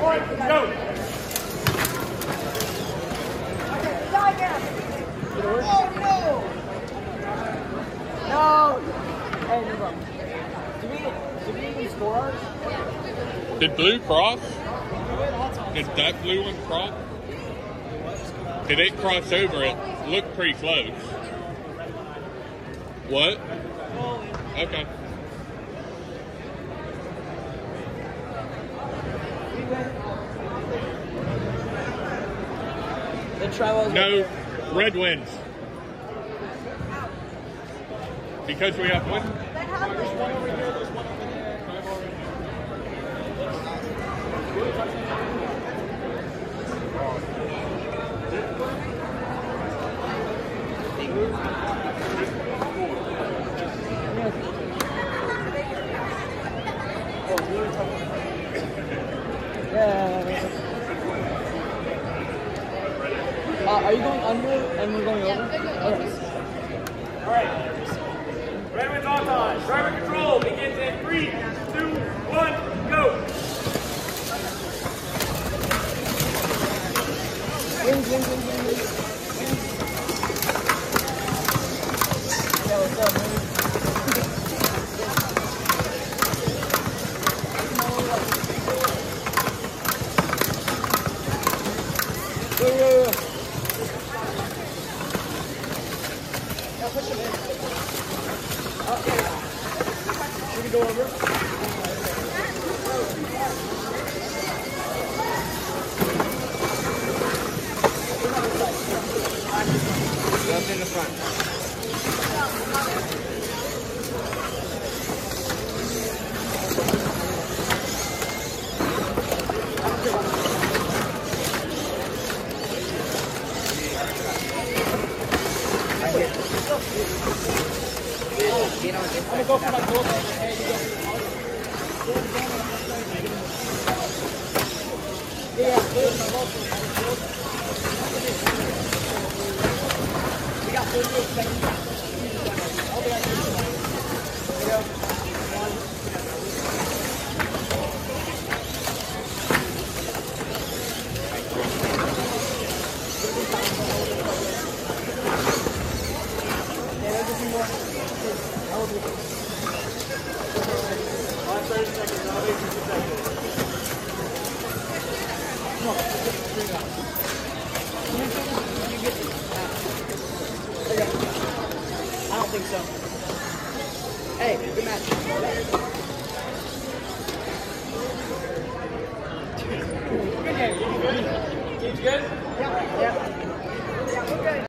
Go. Oh no! No! Hey, no problem. Did we even score ours? Did blue cross? Did that blue one cross? Did it cross over? It looked pretty close. What? Okay. No, red wins. Because we have one. There's one over here, there's one over there. Are you going under and we're going over? Okay. All right. Red wins on time. Driver control begins in 3, 2, 1, go. Wings. Yeah, what's up, man? Push him in. Should we go over? Left in the front. I'm gonna go for my goal. Hey, you go. We got 38 seconds. I'll be at 31. Here we go. Yeah, there's a few more. I'll do it. 30 seconds. I'll make 60 seconds. Come on, let's bring it up. You get it. Okay. I don't think so. Hey, good match. Good game. Team's good? Yeah.